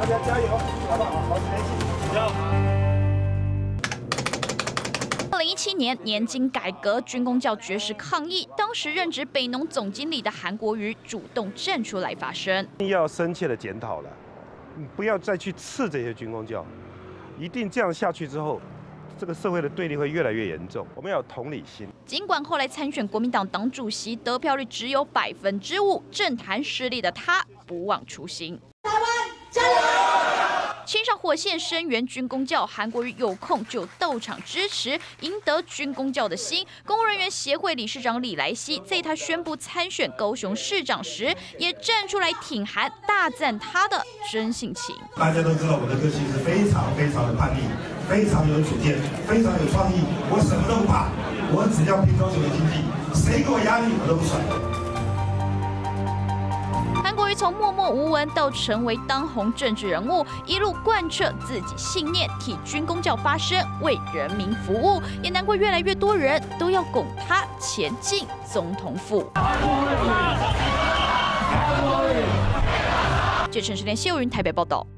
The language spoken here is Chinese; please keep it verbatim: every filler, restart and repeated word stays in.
大家加油，好不好？好，前进，加油！ 二零一七年年金改革，军公教绝食抗议，当时任职北农总经理的韩国瑜主动站出来发声， 要深切的检讨了，不要再去刺这些军公教，一定这样下去之后，这个社会的对立会越来越严重。我们要有同理心。 尽管后来参选国民党党主席，得票率只有百分之五，政坛失利的他不忘初心。台湾加油！亲上火线声援军公教，韩国瑜有空就斗场支持，赢得军公教的心。公务人员协会理事长李来希在他宣布参选高雄市长时，也站出来挺韩，大赞他的真性情。 大家都知道我的个性是非常非常的叛逆，非常有主见，非常有创意，我什么都不怕，我只要拼高雄的经济，谁给我压力我都不甩。 韩国瑜从默默无闻到成为当红政治人物，一路贯彻自己信念，替军公教发声，为人民服务，也难怪越来越多人都要拱他前进总统府。记者陈时连、谢友云台北报道。